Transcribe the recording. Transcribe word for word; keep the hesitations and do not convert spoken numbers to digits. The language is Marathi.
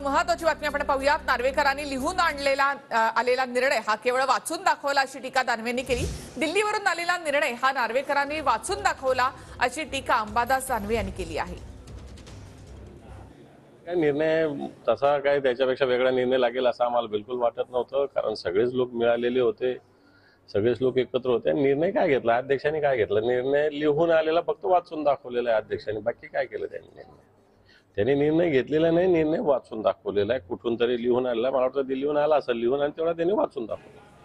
महत्त्वाची बातमी आपण पाहूयात। नार्वेकरांनी लिहून आणलेला आलेला निर्णय हा केवळ वाचून दाखवला अशी टीका दानवेंनी केली। दिल्लीवरून आलेला निर्णय हा नार्वेकरांनी वाचून दाखवला अशी टीका अंबादास दानवे यांनी केली आहे। काय निर्णय तसा काय त्याच्यापेक्षा वेगळा निर्णय लागेल असं आम्हाला बिलकुल वाटत नव्हतं, कारण सगळेच लोक मिळालेले होते, सगळेच लोक एकत्र होते। निर्णय काय घेतला अध्यक्षांनी? काय घेतला निर्णय? लिहून आलेला फक्त वाचून दाखवलेला आहे अध्यक्षांनी, बाकी काय केलं त्यांनी? निर्णय त्यांनी निर्णय घेतलेला नाही, निर्णय वाचून दाखवलेला आहे। कुठून तरी लिहून आलेला, मला वाटतं दिल्लीहून आला असेल लिहून, आणि तेवढा त्यांनी वाचून दाखवला।